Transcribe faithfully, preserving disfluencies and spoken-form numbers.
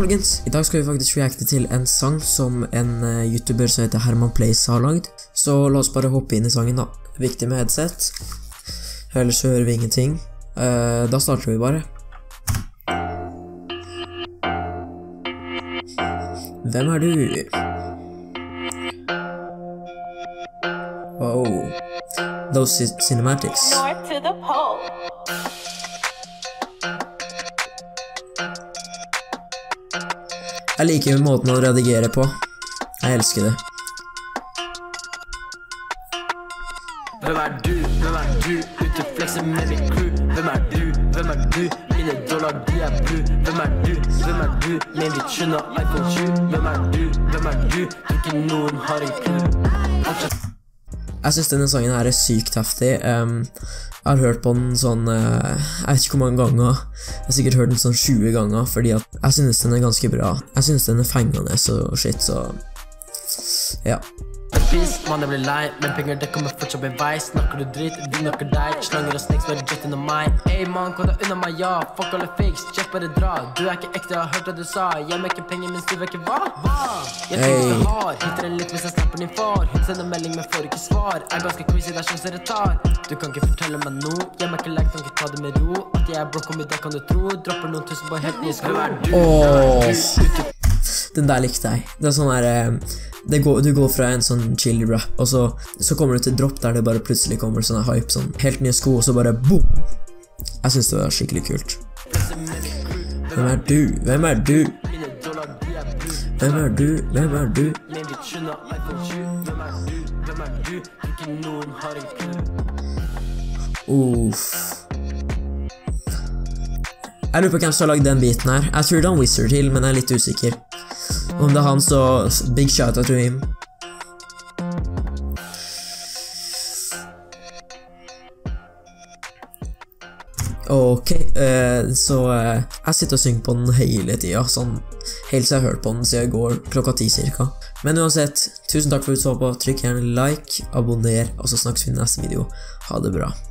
folkens! I dag skal vi faktisk reacte til en sang som en uh, YouTuber som heter Herman Plays har lagd. Så la oss bare hoppe inn i sangen da. Viktig med headset. Ellers hører vi ingenting. Uh, da starter vi bare. Hvem er du? Wow. Those cinematics. North to the pole. Jeg liker måten å redigere på. Jeg elsker det. Hvem er du? Hvem er du? Ute flekser med min crew. Hvem er du? Hvem er du? Mine dollar, de er blue. Hvem er du? Hvem er du? Med mitt skjønne iPhone sju. Hvem er du? Hvem er du? Tror ikke noen har en clue. Jeg synes denne sangen her er sykt heftig. um, Jeg har hørt på den sånn uh, Jeg vet ikke hvor mange ganger. Jeg har sikkert hørt den sånn tjue ganger, fordi at jeg synes den er ganske bra. Jeg synes den er fengende og shit, så ja. Beast, man jeg blir lei, men penger det kommer fortsatt beveis. Snakker du dritt, vi snakker deg. Slanger og snakes bare jet under meg. Ey man, kom deg unna meg, ja. Fuck alle fakes, just bare dra. Du er ikke ekte, jeg har hørt hva du sa. Jeg mekker penger, mens du vet ikke hva. Hva? Jeg tror du har, hitter en litt hvis jeg snapper din far. Hun sender melding, men får ikke svar. Er ganske crazy, det er sjanser jeg tar. Du kan ikke fortelle meg noe. Jeg mekker like, kan ikke ta det med ro. At jeg er brok om i det kan du tro. Dropper noen tusen på helt nye sko. Åh, den der likte jeg. Det er sånn her, det går, du går fra en sånn chill rap, og så, så kommer du til drop der det bare plutselig kommer sånn hype, sånn helt nye sko, og så bare boom. Jeg synes det var skikkelig kult. Hvem er du? Hvem er du? Hvem er du? Hvem er du? Uff. Jeg lurer på hvem som har lagd den biten her. Jeg tror det er en Wizard til, men jeg er litt usikker. Om det er han, så big shout out to him. Ok, uh, så uh, jeg sitter og synger på den hele tiden, sånn helt så jeg har hørt på den siden i går klokka ti cirka. Men uansett, tusen takk for at du så på, trykk gjerne like, abonner, og så snakkes vi i neste video. Ha det bra.